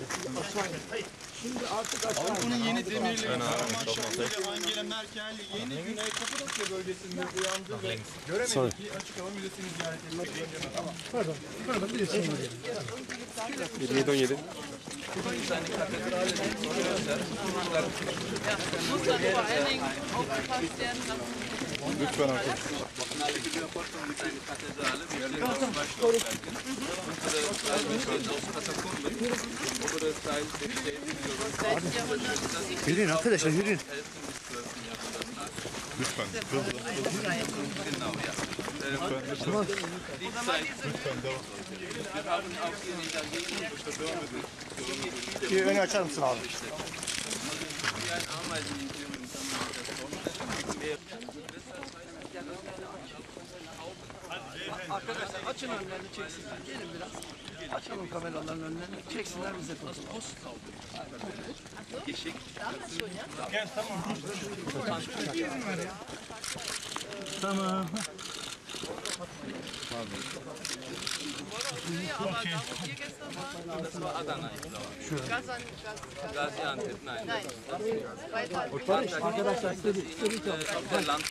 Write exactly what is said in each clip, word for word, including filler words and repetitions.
Şimdi artık Avrupa'nın yeni demirli Alman Angela Merkel yeni Güney Kapadokya bölgesinde uyandı ve göremedi ki açık hava müzesini ziyaret etmek. Tamam. Pardon. Pardon bir de sonra gelin. yirmi yedi on yedi. Lütfen arkadaşlar. Yürüyün arkadaşlar yürüyün. Lütfen. Hızlı. Tamam. Lütfen devam. Bir önü açar mısın abi? Arkadaşlar açın önlerini çeksinler. Gelin biraz. Açalım kameraların önlerini. Çeksinler bize fotoğraf. Geçik. Gel tamam. Tamam. Okay. Das war Adana, glaube ich. Gaziantep, nein. Nein. Arkadaşlar istedi. İstedi çok. Der Land.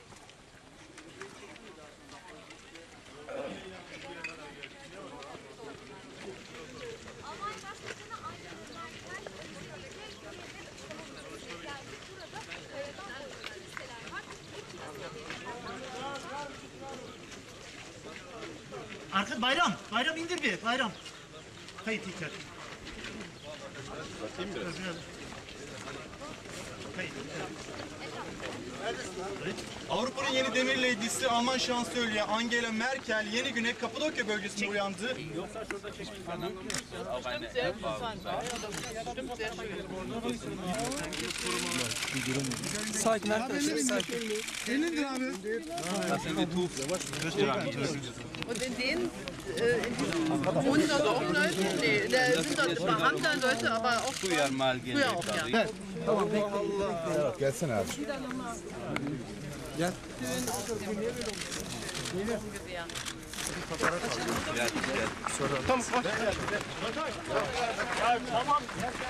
Arka bayram. Bayram indir bir. Bayram. Kayıt tekrar. Bakayım biraz. Kayıt. Avrupa'nın yeni demir lady'si Alman şansölye Angela Merkel yeni Güney Kapadokya bölgesinde uyandı. Auch eine Sehr interessant. Ja, das stimmt sehr schön. Sakin arkadaşlar, sakin. Das sind die Tufs. Und in denen, äh, in diesem wohnen dort auch Leute? Nee, da sind dort Beamte Leute, aber auch Früher mal früher auch, gelebt. ja. Tamam bekle. Gelsene abi. Gel. Gewehr. Tamam. Tamam.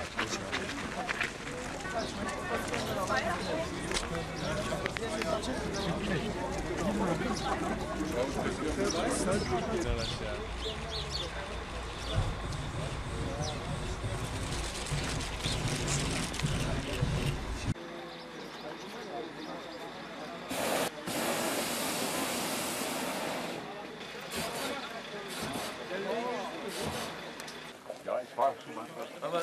Ja, ich war schon mal. Aber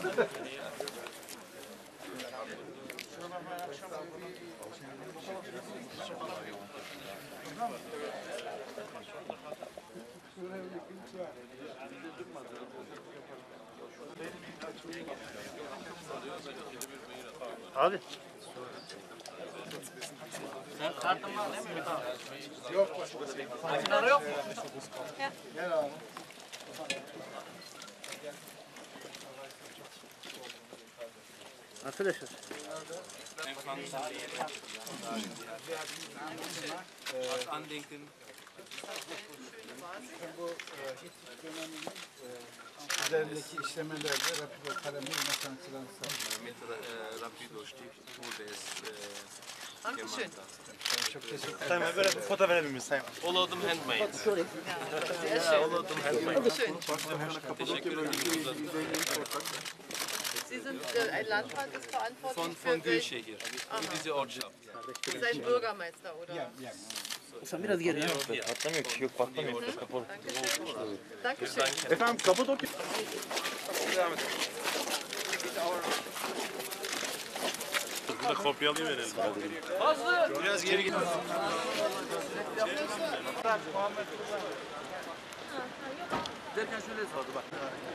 Abi. sen kartımı alayım mı? Yok. Makineleri yok mu? Gel abi. Arkadaşlar. Was andenken. Bu Hittit döneminin üzerindeki işlemelerde rapido kalemi ve sanatçıdan Mit äh, Rapido Stift wurde es äh, Dankeschön. gemacht. Çok teşekkür ederim. Sayın böyle bir foto verebilir miyiz Sayın? All of them handmade. Sehr schön. Dankeschön. Teşekkür ederim. Sie sind, äh, ein Landrat ist verantwortlich Von, für von welche? Gülşehir. In diese Ortschaft. Ist ein Bürgermeister, oder? Sen biraz geri. Patlamıyor ki, yok patlamıyor. Kapalı. Dankeschön. Dankeschön. Efendim Kapadokya. Burada kopyalayı verelim. Biraz geri git. Derken şöyle sordu bak.